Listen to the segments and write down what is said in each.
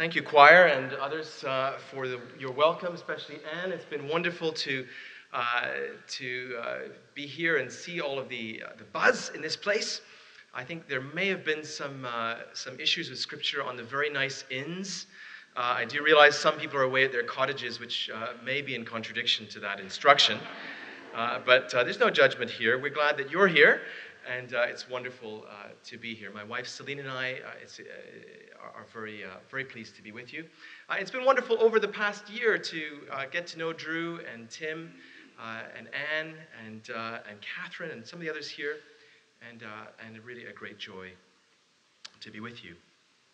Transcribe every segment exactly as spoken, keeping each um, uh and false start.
Thank you, choir, and others uh, for the, your welcome, especially Anne. It's been wonderful to uh, to uh, be here and see all of the uh, the buzz in this place. I think there may have been some uh, some issues with Scripture on the very nice inns. Uh, I do realize some people are away at their cottages, which uh, may be in contradiction to that instruction. Uh, but uh, there's no judgment here. We're glad that you're here, and uh, it's wonderful uh, to be here. My wife Celine and I uh, it's, uh, are very, uh, very pleased to be with you. Uh, it's been wonderful over the past year to uh, get to know Drew and Tim uh, and Anne and uh, and Catherine and some of the others here, and uh, and really a great joy to be with you.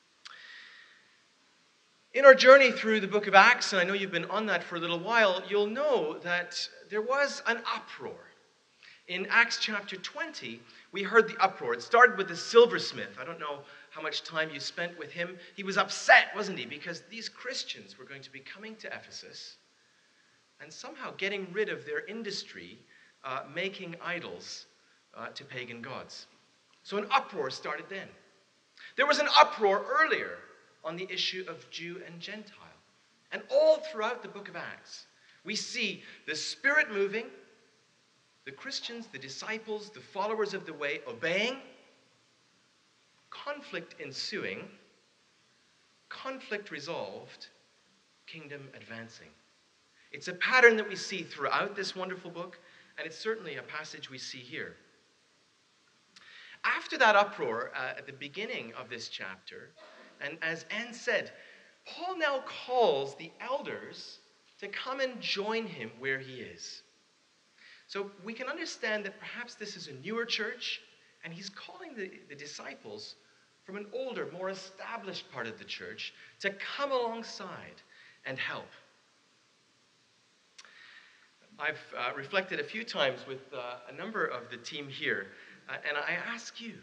In our journey through the book of Acts, and I know you've been on that for a little while, you'll know that there was an uproar. In Acts chapter twenty, we heard the uproar. It started with the silversmith. I don't know how much time you spent with him. He was upset, wasn't he? Because these Christians were going to be coming to Ephesus and somehow getting rid of their industry, uh, making idols uh, to pagan gods. So an uproar started then. There was an uproar earlier on the issue of Jew and Gentile. And all throughout the book of Acts, we see the Spirit moving, the Christians, the disciples, the followers of the way obeying, conflict ensuing, conflict resolved, kingdom advancing. It's a pattern that we see throughout this wonderful book, and it's certainly a passage we see here. After that uproar uh, at the beginning of this chapter, and as Anne said, Paul now calls the elders to come and join him where he is. So we can understand that perhaps this is a newer church, and he's calling the, the disciples from an older, more established part of the church to come alongside and help. I've uh, reflected a few times with uh, a number of the team here, uh, and I ask you,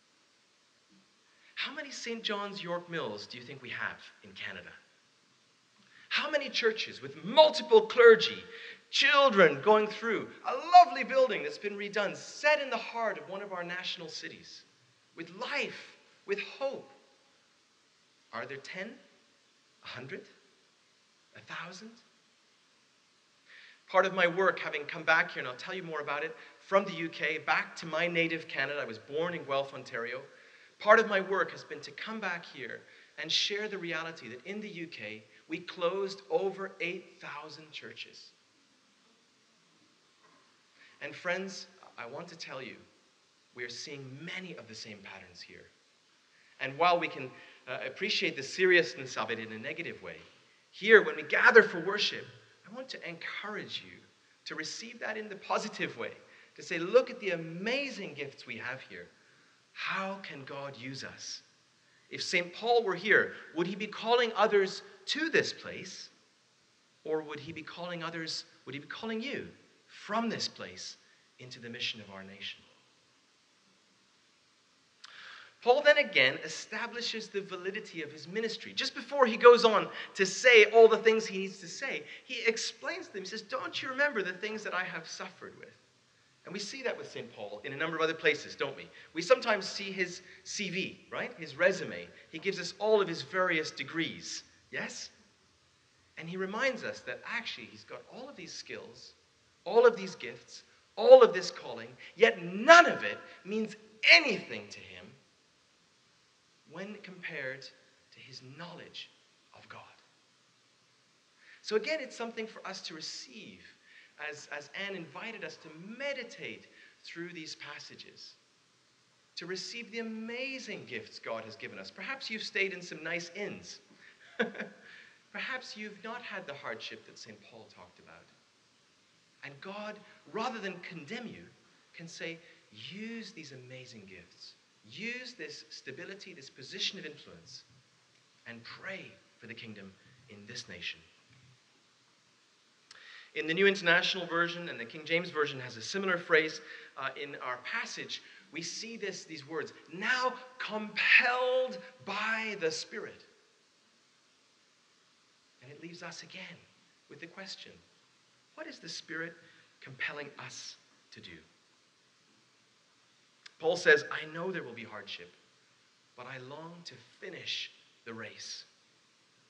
how many Saint John's York Mills do you think we have in Canada? How many churches with multiple clergy, children going through, a lovely building that's been redone, set in the heart of one of our national cities, with life, with hope? Are there ten, a hundred, a thousand? Part of my work, having come back here, and I'll tell you more about it, from the U K, back to my native Canada. I was born in Guelph, Ontario. Part of my work has been to come back here and share the reality that in the U K, we closed over eight thousand churches. And friends, I want to tell you, we are seeing many of the same patterns here. And while we can uh, appreciate the seriousness of it in a negative way, here, when we gather for worship, I want to encourage you to receive that in the positive way, to say, look at the amazing gifts we have here. How can God use us? If Saint Paul were here, would he be calling others to this place? Or would he be calling others, would he be calling you from this place into the mission of our nation? Paul then again establishes the validity of his ministry. Just before he goes on to say all the things he needs to say, he explains them. He says, don't you remember the things that I have suffered with? And we see that with Saint Paul in a number of other places, don't we? We sometimes see his C V, right? His resume. He gives us all of his various degrees, yes? And he reminds us that actually he's got all of these skills, all of these gifts, all of this calling, yet none of it means anything to him when compared to his knowledge of God. So again, it's something for us to receive. As, as Anne invited us to meditate through these passages, to receive the amazing gifts God has given us. Perhaps you've stayed in some nice inns. Perhaps you've not had the hardship that Saint Paul talked about. And God, rather than condemn you, can say, use these amazing gifts. Use this stability, this position of influence, and pray for the kingdom in this nation. In the New International Version, and the King James Version has a similar phrase, uh, in our passage, we see this, these words, now compelled by the Spirit. And it leaves us again with the question, what is the Spirit compelling us to do? Paul says, I know there will be hardship, but I long to finish the race.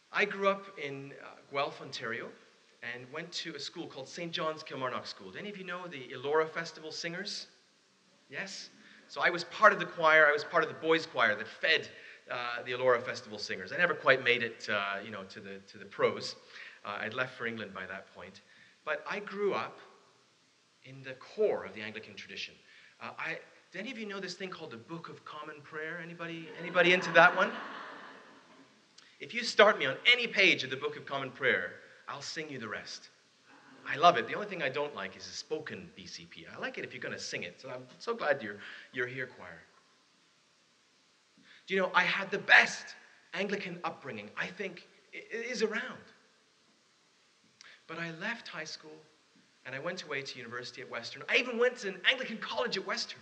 I grew up in uh, Guelph, Ontario, and went to a school called Saint John's Kilmarnock School. Do any of you know the Elora Festival singers? Yes? So I was part of the choir. I was part of the boys' choir that fed uh, the Elora Festival singers. I never quite made it, uh, you know, to the to the pros. Uh, I'd left for England by that point. But I grew up in the core of the Anglican tradition. Uh, I, do any of you know this thing called the Book of Common Prayer? Anybody, anybody into that one? If you start me on any page of the Book of Common Prayer, I'll sing you the rest. I love it. The only thing I don't like is a spoken B C P. I like it if you're going to sing it. So I'm so glad you're, you're here, choir. Do you know, I had the best Anglican upbringing I think is around. But I left high school, and I went away to university at Western. I even went to an Anglican college at Western.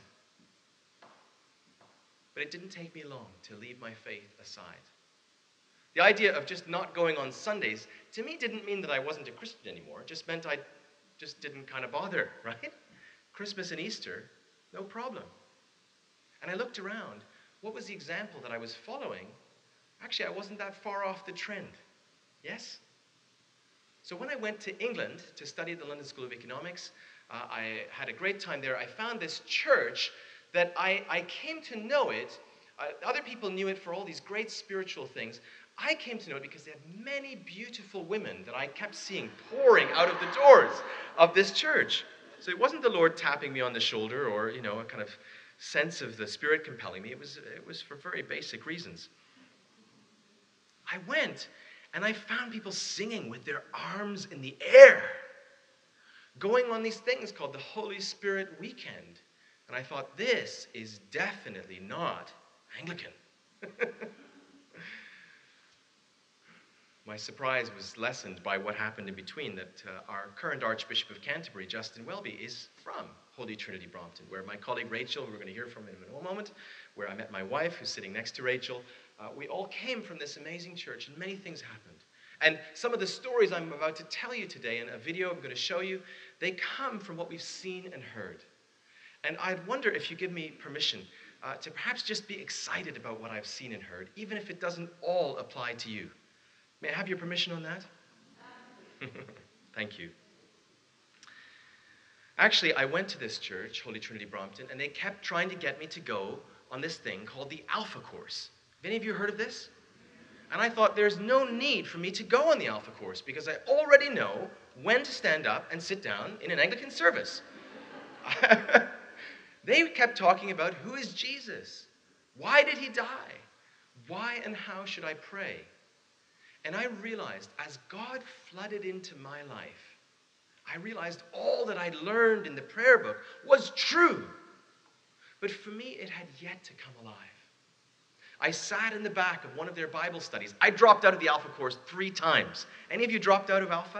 But it didn't take me long to leave my faith aside. The idea of just not going on Sundays, to me, didn't mean that I wasn't a Christian anymore. It just meant I just didn't kind of bother, right? Christmas and Easter, no problem. And I looked around. What was the example that I was following? Actually, I wasn't that far off the trend. Yes? So when I went to England to study at the London School of Economics, uh, I had a great time there. I found this church that I, I came to know it. Uh, other people knew it for all these great spiritual things. I came to know it because they had many beautiful women that I kept seeing pouring out of the doors of this church. So it wasn't the Lord tapping me on the shoulder or, you know, a kind of sense of the Spirit compelling me. It was, it was for very basic reasons. I went and I found people singing with their arms in the air, going on these things called the Holy Spirit Weekend. And I thought, this is definitely not Anglican. My surprise was lessened by what happened in between, that uh, our current Archbishop of Canterbury, Justin Welby, is from Holy Trinity Brompton, where my colleague Rachel, who we're going to hear from in a moment, where I met my wife, who's sitting next to Rachel, uh, we all came from this amazing church, and many things happened. And some of the stories I'm about to tell you today in a video I'm going to show you, they come from what we've seen and heard. And I'd wonder if you give me permission uh, to perhaps just be excited about what I've seen and heard, even if it doesn't all apply to you. May I have your permission on that? Thank you. Actually, I went to this church, Holy Trinity Brompton, and they kept trying to get me to go on this thing called the Alpha Course. Have any of you heard of this? And I thought, there's no need for me to go on the Alpha Course because I already know when to stand up and sit down in an Anglican service. They kept talking about, who is Jesus? Why did he die? Why and how should I pray? And I realized, as God flooded into my life, I realized all that I'd learned in the prayer book was true. But for me, it had yet to come alive. I sat in the back of one of their Bible studies. I dropped out of the Alpha Course three times. Any of you dropped out of Alpha?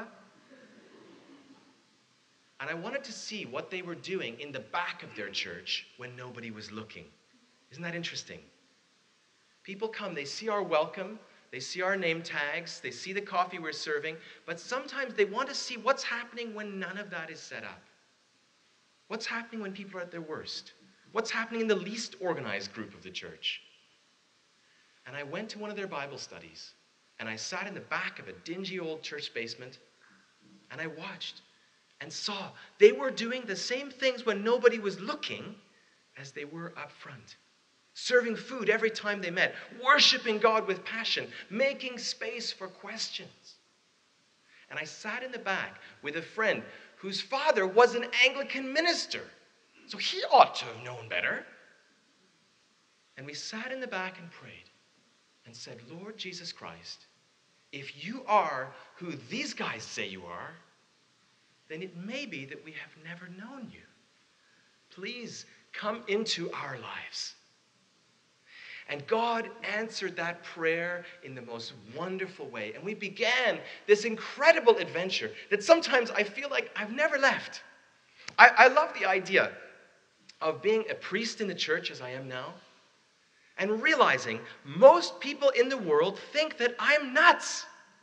And I wanted to see what they were doing in the back of their church when nobody was looking. Isn't that interesting? People come, they see our welcome, they see our name tags, they see the coffee we're serving, but sometimes they want to see what's happening when none of that is set up. What's happening when people are at their worst? What's happening in the least organized group of the church? And I went to one of their Bible studies, and I sat in the back of a dingy old church basement, and I watched and saw they were doing the same things when nobody was looking as they were up front. Serving food every time they met, worshiping God with passion, making space for questions. And I sat in the back with a friend whose father was an Anglican minister, so he ought to have known better. And we sat in the back and prayed and said, Lord Jesus Christ, if you are who these guys say you are, then it may be that we have never known you. Please come into our lives. And God answered that prayer in the most wonderful way. And we began this incredible adventure that sometimes I feel like I've never left. I, I love the idea of being a priest in the church as I am now, and realizing most people in the world think that I'm nuts.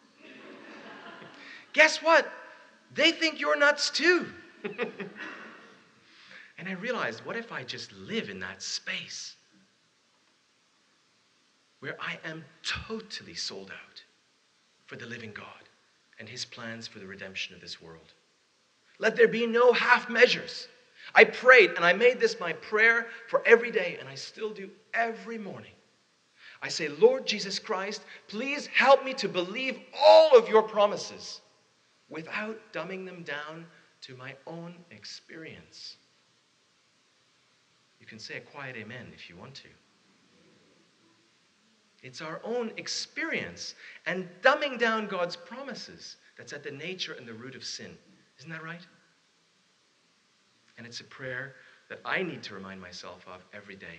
Guess what? They think you're nuts too. And I realized, what if I just live in that space where I am totally sold out? for the living God and his plans for the redemption of this world. Let there be no half measures. I prayed, and I made this my prayer for every day, and I still do every morning. I say, Lord Jesus Christ, please help me to believe all of your promises without dumbing them down to my own experience. You can say a quiet amen if you want to. It's our own experience and dumbing down God's promises that's at the nature and the root of sin. Isn't that right? And it's a prayer that I need to remind myself of every day.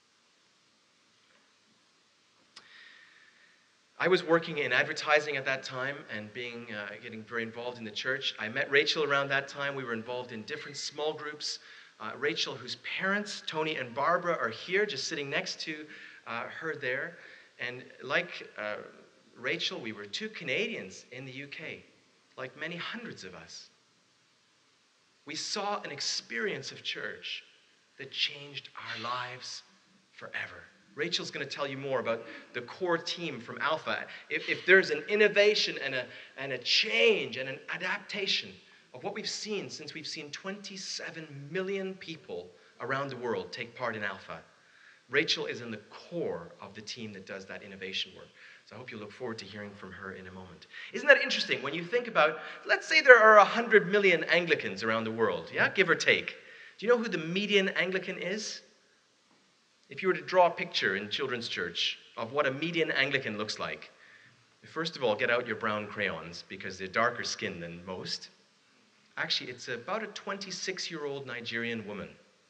I was working in advertising at that time and being uh, getting very involved in the church. I met Rachel around that time. We were involved in different small groups. Uh, Rachel, whose parents, Tony and Barbara, are here, just sitting next to uh, her there. And like uh, Rachel, we were two Canadians in the U K, like many hundreds of us. We saw an experience of church that changed our lives forever. Rachel's going to tell you more about the core team from Alpha. If, if there's an innovation and a, and a change and an adaptation of what we've seen since we've seen twenty-seven million people around the world take part in Alpha, Rachel is in the core of the team that does that innovation work. So I hope you look forward to hearing from her in a moment. Isn't that interesting when you think about, let's say there are one hundred million Anglicans around the world, yeah, give or take. Do you know who the median Anglican is? If you were to draw a picture in children's church of what a median Anglican looks like, first of all, get out your brown crayons because they're darker skinned than most. Actually, it's about a twenty-six-year-old Nigerian woman,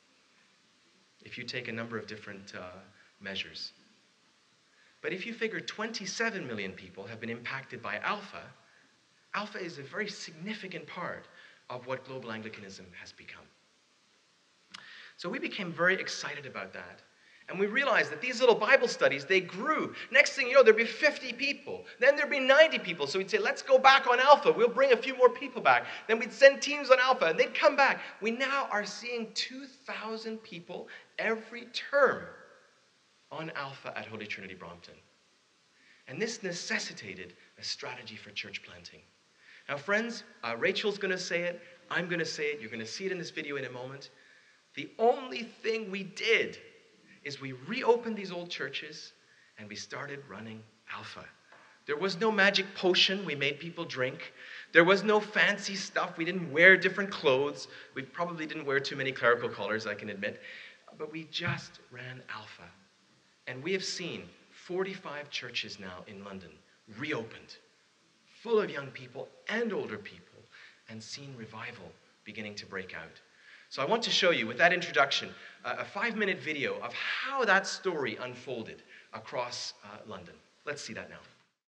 if you take a number of different uh, measures. But if you figure twenty-seven million people have been impacted by Alpha, Alpha is a very significant part of what global Anglicanism has become. So we became very excited about that. And we realized that these little Bible studies, they grew. Next thing you know, there'd be fifty people. Then there'd be ninety people. So we'd say, let's go back on Alpha. We'll bring a few more people back. Then we'd send teams on Alpha, and they'd come back. We now are seeing two thousand people every term on Alpha at Holy Trinity Brompton. And this necessitated a strategy for church planting. Now, friends, uh, Rachel's going to say it. I'm going to say it. You're going to see it in this video in a moment. The only thing we did is we reopened these old churches and we started running Alpha. There was no magic potion we made people drink. There was no fancy stuff. We didn't wear different clothes. We probably didn't wear too many clerical collars, I can admit. But we just ran Alpha. And we have seen forty-five churches now in London reopened, full of young people and older people, and seen revival beginning to break out. So I want to show you, with that introduction, uh, a five-minute video of how that story unfolded across uh, London. Let's see that now.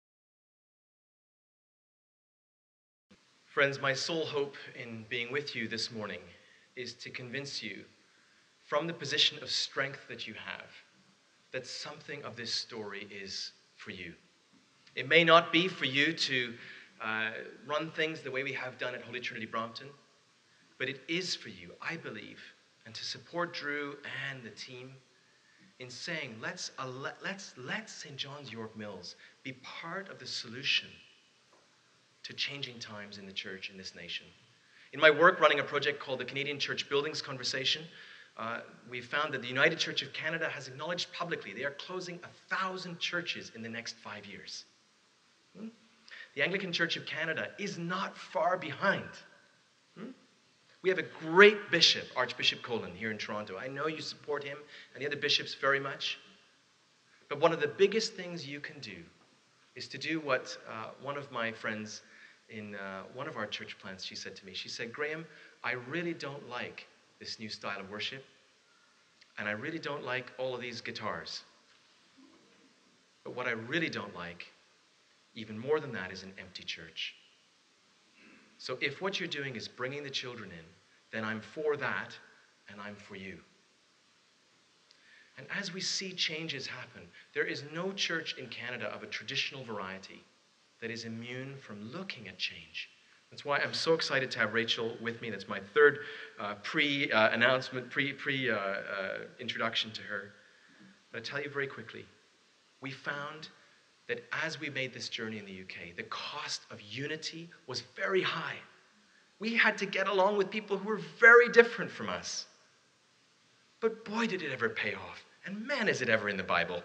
Friends, my sole hope in being with you this morning is to convince you, from the position of strength that you have, that something of this story is for you. It may not be for you to uh, run things the way we have done at Holy Trinity Brompton, but it is for you, I believe, and to support Drew and the team in saying, let's, uh, let, let's let Saint John's York Mills be part of the solution to changing times in the church in this nation. In my work running a project called the Canadian Church Buildings Conversation, uh, we found that the United Church of Canada has acknowledged publicly they are closing a thousand churches in the next five years. Hmm? The Anglican Church of Canada is not far behind. Hmm? We have a great bishop, Archbishop Colin, here in Toronto. I know you support him and the other bishops very much. But one of the biggest things you can do is to do what uh, one of my friends in uh, one of our church plants, she said to me. She said, Graham, I really don't like this new style of worship, and I really don't like all of these guitars. But what I really don't like, even more than that, is an empty church. So if what you're doing is bringing the children in, then I'm for that, and I'm for you. And as we see changes happen, there is no church in Canada of a traditional variety that is immune from looking at change. That's why I'm so excited to have Rachel with me. That's my third uh, pre-announcement, pre, pre uh, uh, introduction to her. But I tell you very quickly, we found that as we made this journey in the U K, the cost of unity was very high. We had to get along with people who were very different from us. But boy, did it ever pay off. And man, is it ever in the Bible.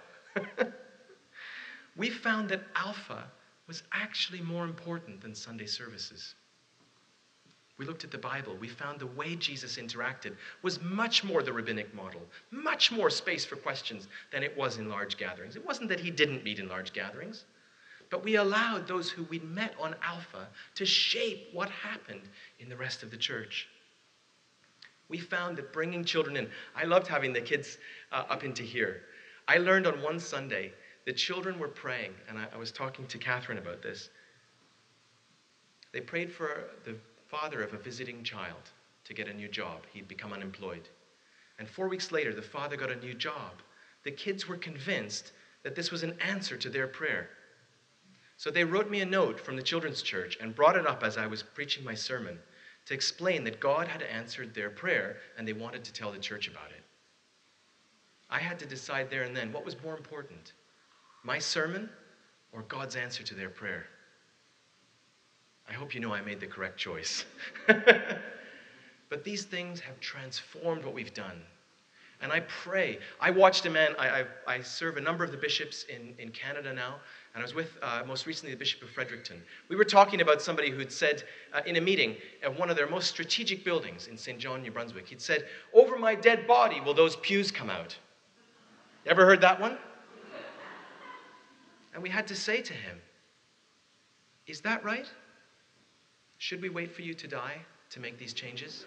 We found that Alpha was actually more important than Sunday services. We looked at the Bible. We found the way Jesus interacted was much more the rabbinic model, much more space for questions than it was in large gatherings. It wasn't that he didn't meet in large gatherings, but we allowed those who we'd met on Alpha to shape what happened in the rest of the church. We found that bringing children in, I loved having the kids uh, up into here. I learned on one Sunday the children were praying, and I, I was talking to Catherine about this. They prayed for the father of a visiting child to get a new job. He'd become unemployed. And four weeks later, the father got a new job. The kids were convinced that this was an answer to their prayer. So they wrote me a note from the children's church and brought it up as I was preaching my sermon to explain that God had answered their prayer and they wanted to tell the church about it. I had to decide there and then what was more important, my sermon or God's answer to their prayer. I hope you know I made the correct choice. But these things have transformed what we've done. And I pray. I watched a man, I, I, I serve a number of the bishops in, in Canada now, and I was with, uh, most recently, the Bishop of Fredericton. We were talking about somebody who'd said uh, in a meeting at one of their most strategic buildings in Saint John, New Brunswick, he'd said, "Over my dead body will those pews come out." You ever heard that one? And we had to say to him, "Is that right? Should we wait for you to die to make these changes?"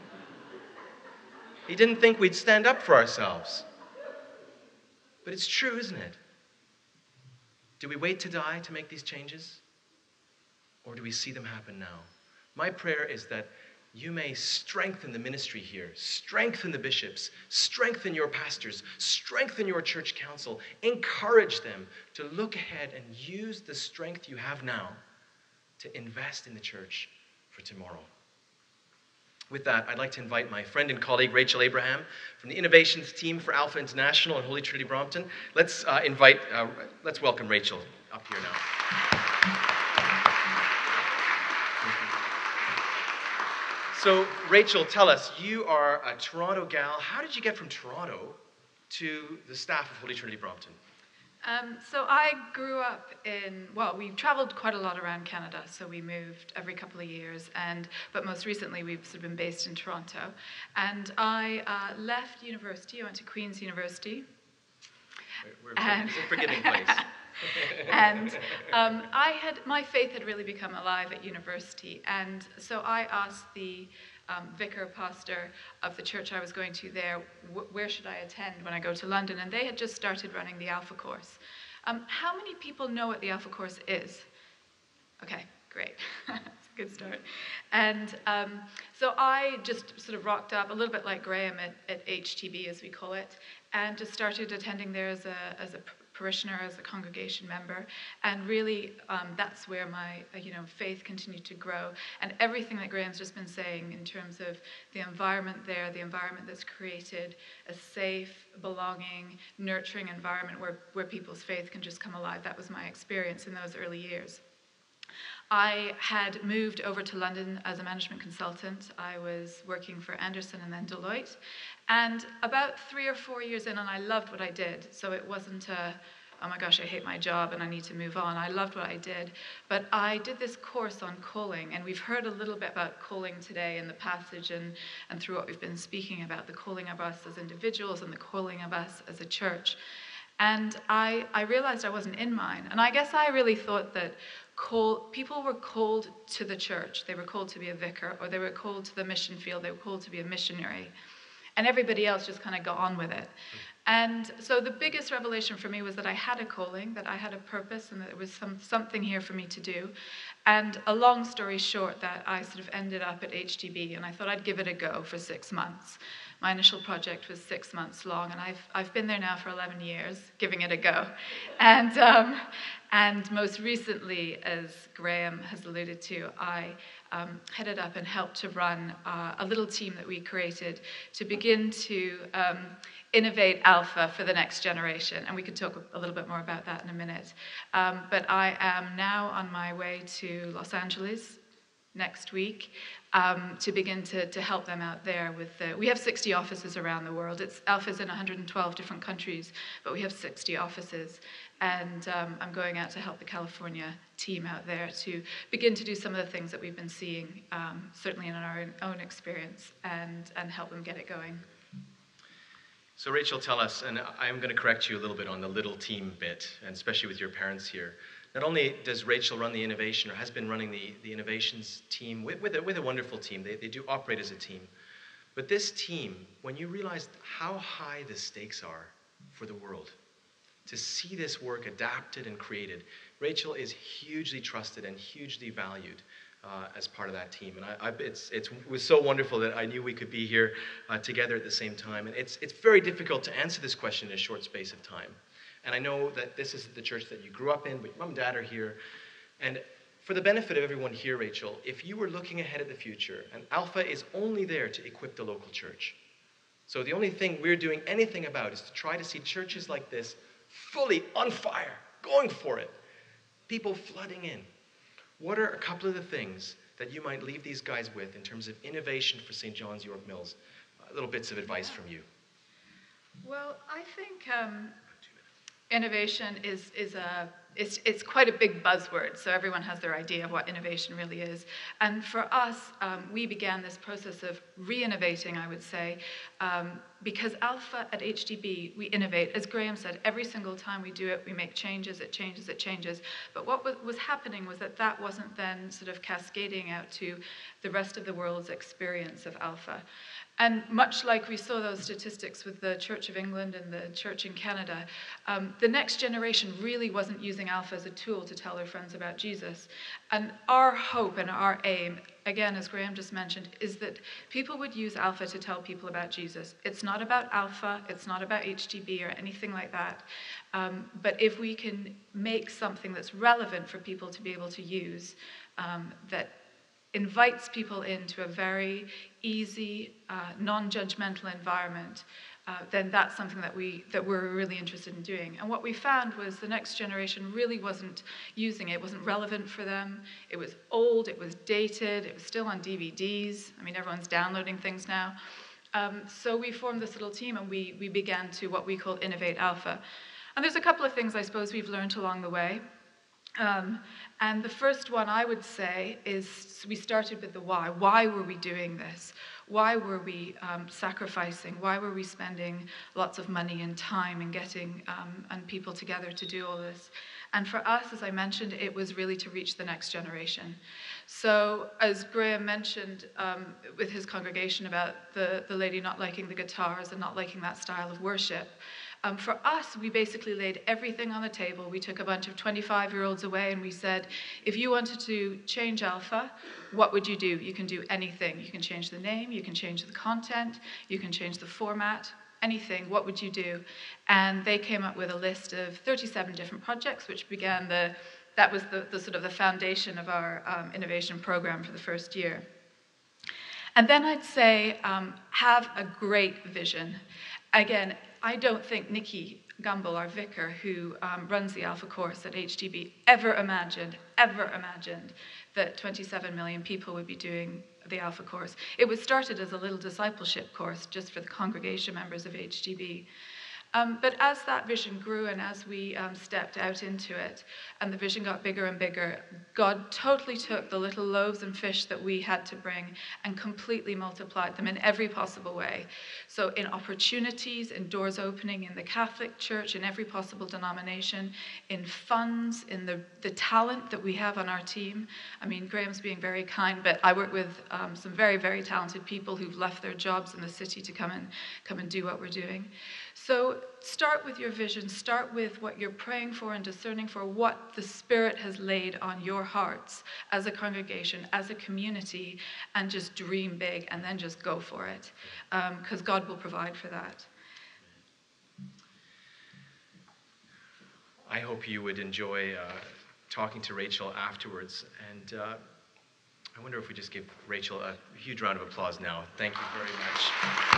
He didn't think we'd stand up for ourselves. But it's true, isn't it? Do we wait to die to make these changes? Or do we see them happen now? My prayer is that you may strengthen the ministry here, strengthen the bishops, strengthen your pastors, strengthen your church council, encourage them to look ahead and use the strength you have now to invest in the church for tomorrow. With that, I'd like to invite my friend and colleague, Rachel Abraham, from the Innovations team for Alpha International and Holy Trinity Brompton. Let's uh, invite, uh, let's welcome Rachel up here now. So, Rachel, tell us, you are a Toronto gal. How did you get from Toronto to the staff of Holy Trinity Brompton? Um, so I grew up in, well, we traveled quite a lot around Canada, so we moved every couple of years, and but most recently we've sort of been based in Toronto. And I uh, left university, I went to Queen's University. We're, we're and, it's a forgiving place. And um, I had, my faith had really become alive at university, and so I asked the Um, vicar, pastor of the church I was going to there, wh- where should I attend when I go to London? And they had just started running the Alpha course. Um, how many people know what the Alpha course is? Okay, great. That's a good start. And um, so I just sort of rocked up, a little bit like Graham at, at H T B, as we call it, and just started attending there as a, as a parishioner, as a congregation member, and really um, that's where my uh, you know faith continued to grow. And everything that Graham's just been saying in terms of the environment there, the environment that's created a safe, belonging, nurturing environment where, where people's faith can just come alive. That was my experience in those early years. I had moved over to London as a management consultant. I was working for Anderson and then Deloitte. And about three or four years in, and I loved what I did. So it wasn't a, oh my gosh, I hate my job and I need to move on. I loved what I did. But I did this course on calling, and we've heard a little bit about calling today in the passage and, and through what we've been speaking about, the calling of us as individuals and the calling of us as a church. And I, I realized I wasn't in mine. And I guess I really thought that call, people were called to the church. They were called to be a vicar, or they were called to the mission field. They were called to be a missionary. And everybody else just kind of got on with it. And so the biggest revelation for me was that I had a calling, that I had a purpose, and that there was some, something here for me to do. And a long story short, that I sort of ended up at H T B, and I thought I'd give it a go for six months. My initial project was six months long, and I've I've been there now for eleven years, giving it a go. And um, and most recently, as Graham has alluded to, I um, headed up and helped to run uh, a little team that we created to begin to um, innovate Alpha for the next generation. And we could talk a little bit more about that in a minute. Um, but I am now on my way to Los Angeles next week um, to begin to, to help them out there with the, we have sixty offices around the world. It's Alpha's in one hundred twelve different countries, but we have sixty offices. And um, I'm going out to help the California team out there to begin to do some of the things that we've been seeing, um, certainly in our own experience, and, and help them get it going. So Rachel, tell us, and I'm going to correct you a little bit on the little team bit, and especially with your parents here. Not only does Rachel run the innovation, or has been running the, the innovations team with, with, a, with a wonderful team, they, they do operate as a team, but this team, when you realize how high the stakes are for the world, to see this work adapted and created, Rachel is hugely trusted and hugely valued uh, as part of that team. And I, I, it's, it's, it was so wonderful that I knew we could be here uh, together at the same time. And it's, it's very difficult to answer this question in a short space of time. And I know that this is the church that you grew up in, but your mom and dad are here. And for the benefit of everyone here, Rachel, if you were looking ahead at the future, and Alpha is only there to equip the local church. So the only thing we're doing anything about is to try to see churches like this fully on fire, going for it, people flooding in. What are a couple of the things that you might leave these guys with in terms of innovation for Saint John's, York Mills? Uh, little bits of advice from you. Well, I think um, innovation is, is a, it's, it's quite a big buzzword, so everyone has their idea of what innovation really is. And for us, um, we began this process of re-innovating, I would say, um, because Alpha at H D B, we innovate. As Graham said, every single time we do it, we make changes, it changes, it changes. But what was, was happening was that that wasn't then sort of cascading out to the rest of the world's experience of Alpha. And much like we saw those statistics with the Church of England and the Church in Canada, um, the next generation really wasn't using Alpha as a tool to tell their friends about Jesus. And our hope and our aim, again, as Graham just mentioned, is that people would use Alpha to tell people about Jesus. It's not about Alpha, it's not about H D B or anything like that. Um, but if we can make something that's relevant for people to be able to use, um, that invites people into a very easy, uh, non-judgmental environment, uh, then that's something that, we, that we're really interested in doing. And what we found was the next generation really wasn't using it. It wasn't relevant for them. It was old, it was dated, it was still on D V Ds. I mean, everyone's downloading things now. Um, so we formed this little team, and we, we began to what we call Innovate Alpha. And there's a couple of things I suppose we've learned along the way. Um, and the first one I would say is we started with the why. Why were we doing this? Why were we um, sacrificing? Why were we spending lots of money and time and getting um, and people together to do all this? And for us, as I mentioned, it was really to reach the next generation. So as Graham mentioned um, with his congregation about the, the lady not liking the guitars and not liking that style of worship, Um, for us, we basically laid everything on the table. We took a bunch of twenty-five-year-olds away and we said, if you wanted to change Alpha, what would you do? You can do anything. You can change the name, you can change the content, you can change the format, anything. What would you do? And they came up with a list of thirty-seven different projects, which began the, that was the, the sort of the foundation of our um, innovation program for the first year. And then I'd say, um, have a great vision. Again, I don't think Nikki Gumbel, our vicar, who um, runs the Alpha course at H D B, ever imagined, ever imagined that twenty-seven million people would be doing the Alpha course. It was started as a little discipleship course just for the congregation members of H D B. Um, but as that vision grew and as we um, stepped out into it and the vision got bigger and bigger, God totally took the little loaves and fish that we had to bring and completely multiplied them in every possible way. So in opportunities, in doors opening in the Catholic Church, in every possible denomination, in funds, in the, the talent that we have on our team. I mean, Graham's being very kind, but I work with um, some very, very talented people who've left their jobs in the city to come and, come and do what we're doing. So start with your vision, start with what you're praying for and discerning for, what the Spirit has laid on your hearts as a congregation, as a community, and just dream big and then just go for it, because um, God will provide for that. I hope you would enjoy uh, talking to Rachel afterwards, and uh, I wonder if we just give Rachel a huge round of applause now. Thank you very much.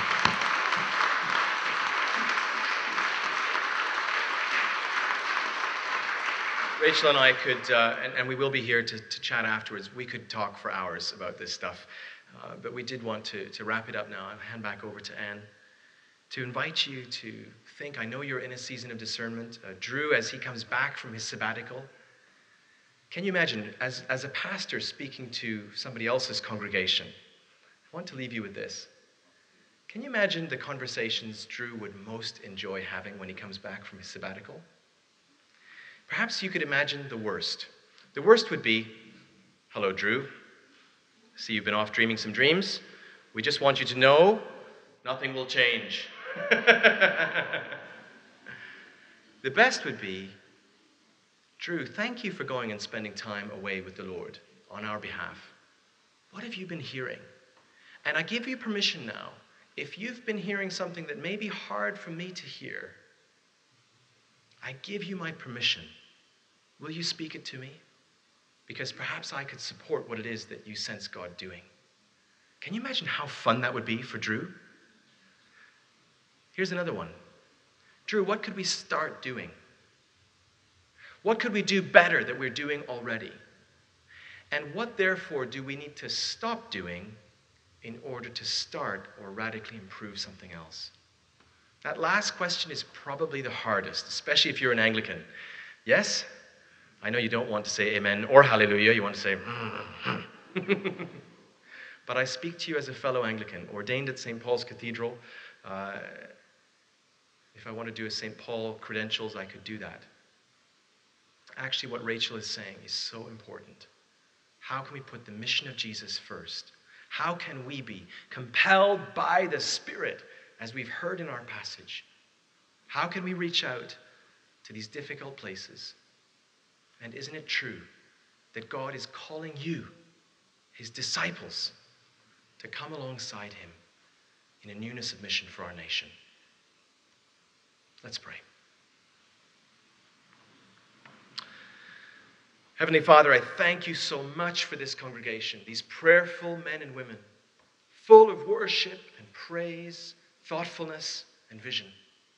Rachel and I could, uh, and, and we will be here to, to chat afterwards, we could talk for hours about this stuff, uh, but we did want to, to wrap it up now. I'll hand back over to Anne to invite you to think. I know you're in a season of discernment. Uh, Drew, as he comes back from his sabbatical, can you imagine, as, as a pastor speaking to somebody else's congregation, I want to leave you with this. Can you imagine the conversations Drew would most enjoy having when he comes back from his sabbatical? Perhaps you could imagine the worst. The worst would be, hello, Drew. See, you've been off dreaming some dreams. We just want you to know nothing will change. The best would be, Drew, thank you for going and spending time away with the Lord on our behalf. What have you been hearing? And I give you permission now, if you've been hearing something that may be hard for me to hear, I give you my permission. Will you speak it to me? Because perhaps I could support what it is that you sense God doing. Can you imagine how fun that would be for Drew? Here's another one. Drew, what could we start doing? What could we do better that we're doing already? And what, therefore, do we need to stop doing in order to start or radically improve something else? That last question is probably the hardest, especially if you're an Anglican. Yes? I know you don't want to say amen or hallelujah. You want to say, but I speak to you as a fellow Anglican, ordained at Saint Paul's Cathedral. Uh, if I want to do a Saint Paul credentials, I could do that. Actually, what Rachel is saying is so important. How can we put the mission of Jesus first? How can we be compelled by the Spirit, as we've heard in our passage? How can we reach out to these difficult places? And isn't it true that God is calling you, his disciples, to come alongside him in a newness of mission for our nation? Let's pray. Heavenly Father, I thank you so much for this congregation, these prayerful men and women, full of worship and praise, thoughtfulness and vision.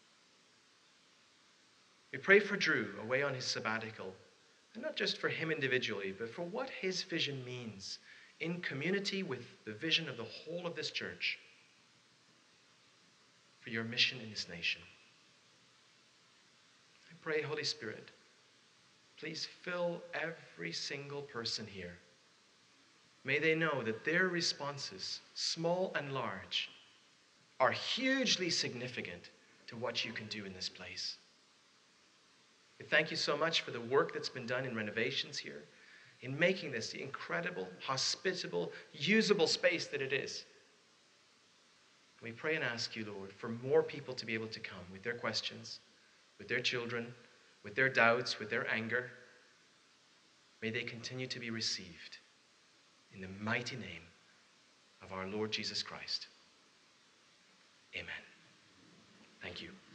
We pray for Drew away on his sabbatical, and not just for him individually, but for what his vision means in community with the vision of the whole of this church, for your mission in this nation. I pray, Holy Spirit, please fill every single person here. May they know that their responses, small and large, are hugely significant to what you can do in this place. We thank you so much for the work that's been done in renovations here, in making this the incredible, hospitable, usable space that it is. We pray and ask you, Lord, for more people to be able to come with their questions, with their children, with their doubts, with their anger. May they continue to be received in the mighty name of our Lord Jesus Christ. Amen. Thank you.